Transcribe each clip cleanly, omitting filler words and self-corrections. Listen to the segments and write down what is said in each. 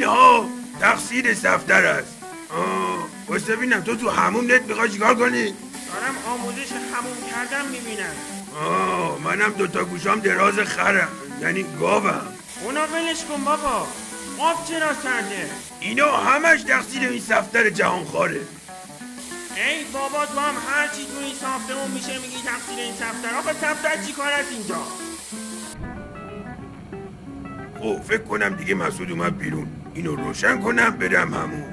اینها تقصیر صفدر است. واسه ببینم تو حموم نت میخوای چیکار کنی؟ دارم آموزش حموم کردم میبینم. منم دوتا گوشام دراز خرم، یعنی گاوم. اونا ولش کن بابا، آب چرا سرده؟ اینا همش تقصیر این صفدر جهانخواره. ای بابا تو هم هر چی تو این ساختمون میشه میگی تقصیر این صفدر. آقا صفدر چی کار است اینجا؟ خب فکر کنم دیگه مسعود اومد بیرون. اینو روشن کنم برم حموم.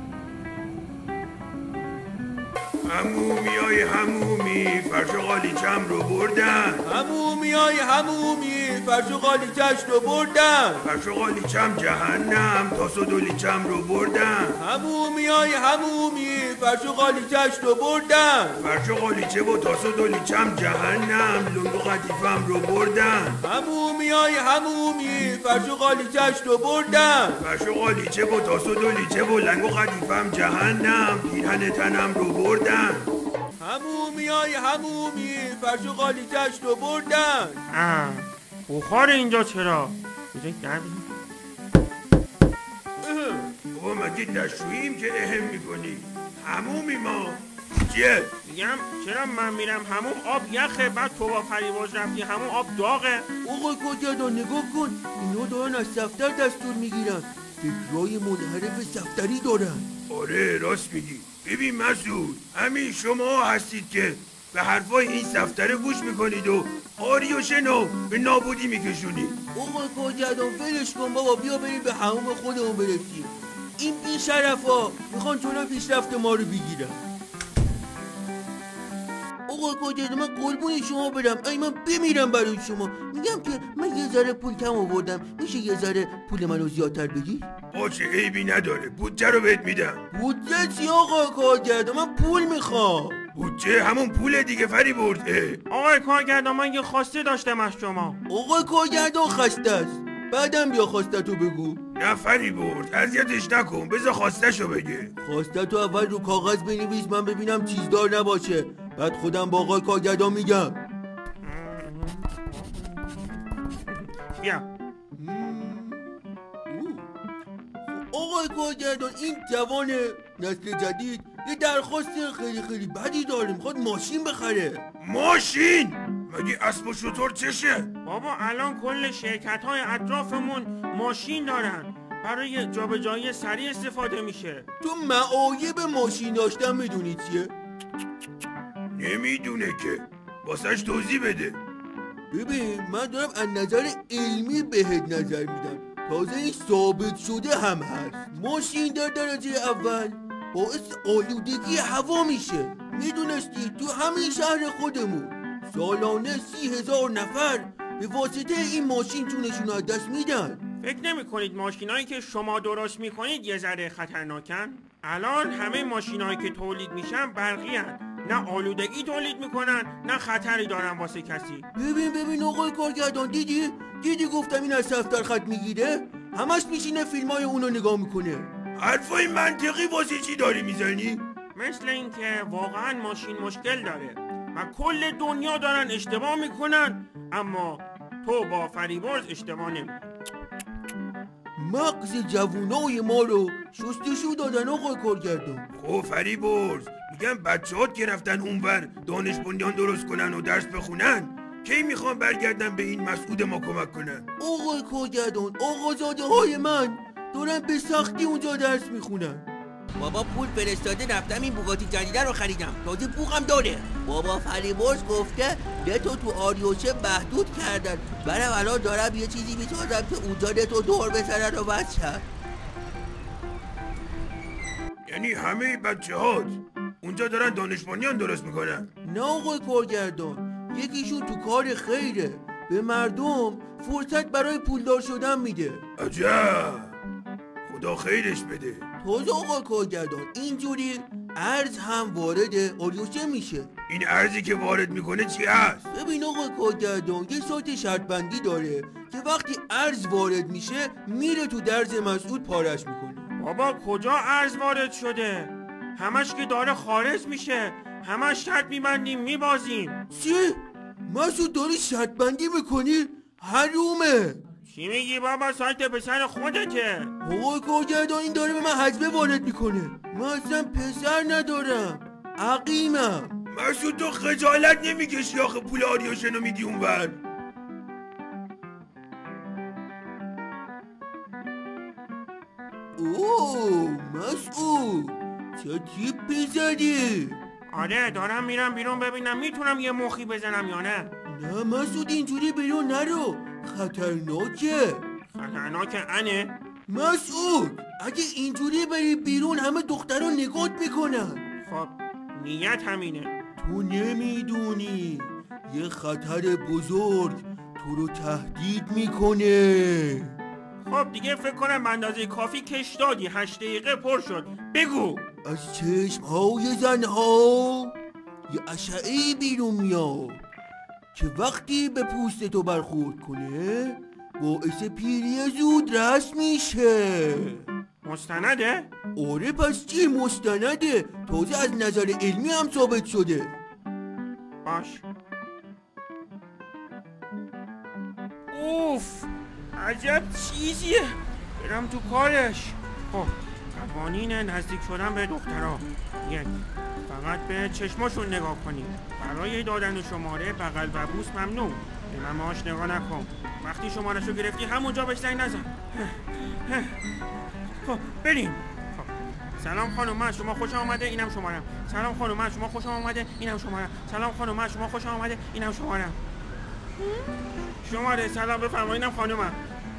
حمومیای حمومی فرش و قالیچم رو بردن. حمومیای حمومی فرش و قالیچش رو بردن. فرش و قالیچم جهنم تاس و دولیچم رو بردن. حمومیای حمومی فرش و قالیچش رو بردن. فرش و قالیچه و تاس و دولیچم جهنم لنگ و قطیفم رو بردن. حمومیای حمومی فرش و قالیچش رو بردن. فرش و قالیچه و تاس و دولیچه و لنگ و قطیفم جهنم پیرهن تنم رو بردن. حمومیای حمومی فرش و قالیچش رو بردن. بخار اینجا چرا؟ بابا مگه دشوییم که اهم میکنی؟ حمومی ما چیه؟ میگم چرا من میرم حموم آب یخه، بعد تو با فریبرز رفتی حموم آب داغه. آقا کاجدان نگاه کن، اینا دارن از صفدر دستور میگیرن، فکرای منحرف صفدری دارن. آره راست میگی. ببین مسعود، همین شما هستید که به حرفای این صفدره گوش میکنید و آری و شنو به نابودی میکشونید. آقا کاجدان ولش کن بابا، بیا بریم به حموم خودمون برسیم. این بی‌شرفا میخوان چون پیشرفت ما رو بگیرن. آقا کاجدان من قربون شما برم، ای من بمیرم برای شما. میگم که من یه ذره پول کم آوردم، میشه یه ذره پول منو زیادتر بگی؟ باشه عیبی نداره، بودجه رو بهت میدم. بودجه چی آقا کاجدان؟ من پول میخوام. بودجه همون پول دیگه فریبرز. آقای کارگردان من یه خواسته داشتم از شما. آقا کارگردان خسته است، بعدم بیا خواسته تو بگو. نه فریبرز اذیتش نکن، بذار خواسته شو بگه. خواسته تو اول رو کاغذ بنویس من ببینم چیزدار نباشه، بعد خودم با آقای کارگردان میگم. بیا. آقای کارگردان این جوان نسل جدید یه درخواست خیلی بدی داره، میخواد ماشین بخره. ماشین؟ مگه اسب و شتر چشه؟ بابا الان کل شرکت های اطرافمون ماشین دارن، برای جابجایی سریع استفاده میشه. تو معایب ماشین داشتن میدونی چیه؟ نمیدونه که، واسش توضیح بده. ببین من دارم از نظر علمی بهت نظر میدم، تازه این ثابت شده هم هست. ماشین در درجه اول باعث آلودگی هوا میشه. میدونستی تو همین شهر خودمون سالانه 30,000 نفر به واسطه این ماشین جونشون از دست میدن. فکر نمی کنید ماشینایی که شما درست میکنید یه ذره خطرناکن؟ الان همه ماشینایی که تولید میشن برقی هن. نه آلودگی تولید میکنن نه خطری دارن واسه کسی. ببین آقای کارگردان، دیدی گفتم این از صفدر خط میگیره؟ همش میشینه فیلمای اونو نگاه میکنه. حرفای منطقی واسه چی داری میزنی؟ مثل اینکه واقعا ماشین مشکل داره و کل دنیا دارن اشتباه میکنن، اما تو با فریبرز اشتباه نمیکنی. مغز جوونای ما رو شستشو دادن آقای کارگردان. خب فریبرز میگم بچه‌هات که رفتن اونور دانش بنیان درست کنن و درس بخونن، کی میخوان برگردن به این مسعود ما کمک کنن؟ آقای کارگردان آقازاده های من دارن به سختی اونجا درس میخونن. بابا پول فرستاده رفتم این بوگاتی جدیده رو خریدم، تازه بوغم داره. بابا فریبرز گفته نتو تو آریوچه محدود کردن، برم الان دارم یه چیزی میسازم که اونجا نتو دور بزنن و بچه. یعنی همه بچه‌هات اونجا دارن دانش بنیان درست میکنن؟ نه آقای کارگردان، یکیشون تو کار خیره، به مردم فرصت برای پولدار شدن میده. عجب، خدا خیرش بده. تازه آقای کارگردان اینجوری ارز هم وارد آریوچه میشه. این ارزی که وارد میکنه چی هست؟ ببین آقای کارگردان یه سایت شرط بندی داره که وقتی ارز وارد میشه میره تو درز مسعود پارش میکنه. بابا کجا ارز وارد شده؟ همش که داره خارج میشه، همش شرط میبندیم میبازیم. چی؟ مسعود داری شرط بندی میکنی؟ حرومه. چی میگی بابا؟ سایت پسر خودته. آقای کارگردان این داره به من حجبه وارد میکنه. من اصلا پسر ندارم، عقیمم. مسعود تو خجالت نمیکشی آخه پول آریوشنو میدی اونور؟ اوه مسعود چه تیپی زدی؟ آره دارم میرم بیرون ببینم میتونم یه مخی بزنم یا نه. نه مسعود اینجوری بیرون نرو، خطرناکه. خطرناکه انه؟ مسعود اگه اینجوری بری بیرون همه دخترها نگات میکنن. خب نیت همینه. تو نمیدونی یه خطر بزرگ تو رو تهدید میکنه. خب دیگه فکر کنم به اندازه کافی کش دادی. 8 دقیقه پر شد. بگو. از چشمهای زنها یه اشعه‌ای بیرون میاد که وقتی به پوست تو برخورد کنه باعث پیری زود رس میشه. مستنده؟ آره پس چی مستنده، تازه از نظر علمی هم ثابت شده. باش. اوف عجب چیزیه. برم تو کارش. خب قوانین نزدیک شدن به دخترها: 1. فقط به چشماشون نگاه کنی. برای دادن شماره بغل و بوس ممنوع. به من ماش نگاه نکن. وقتی شماره‌شو گرفتی همونجا بهش زنگ نزن. خب بریم. خب. سلام خانم من شما خوش آمده اینم شمارم. سلام خانم من شما خوش آمده اینم شمارم. سلام خانم من شما خوش آمده اینم شمارم. شماره سلام بفرمایید اینم خانومم.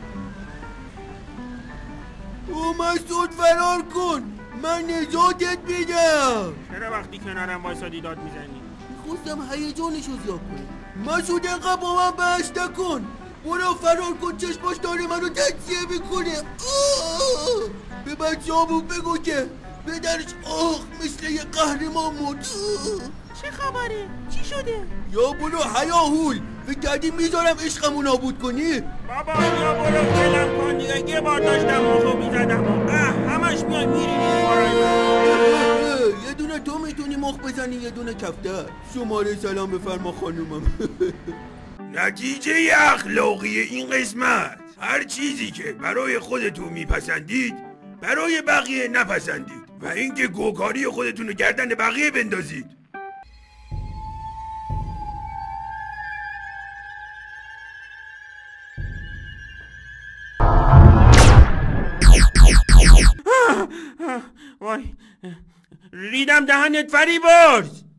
او مسعود فرار کن، من نجاتت میدم. چرا وقتی کنارم وایسادی داد میزنی؟ میخواستم هیجانشو زیاد کنم. مسعود اینقدر با من بحث نکن، برو فرار کن، چشماش داره منو تجزیه میکنه. به بچه‌هامون بگو که پدرش مثل یه قهرمان مرد. چه خبره؟ چی شده؟ یا برو هیاهول، فکر کردی میذارم عشقمو نابود کنی؟ بابا یا برو دلم کن دیگه. یه بار داشتم موقع میزدم همش میای میری یه دونه تو میتونی مخ بزنی یه دونه کفتر. شماره سلام بفرما خانومم. نتیجه اخلاقی این قسمت: هر چیزی که برای خودتون میپسندید برای بقیه نپسندید و اینکه گوکاری خودتون رو گردن بقیه بندازید. وای ریدم دهنت فریبرز.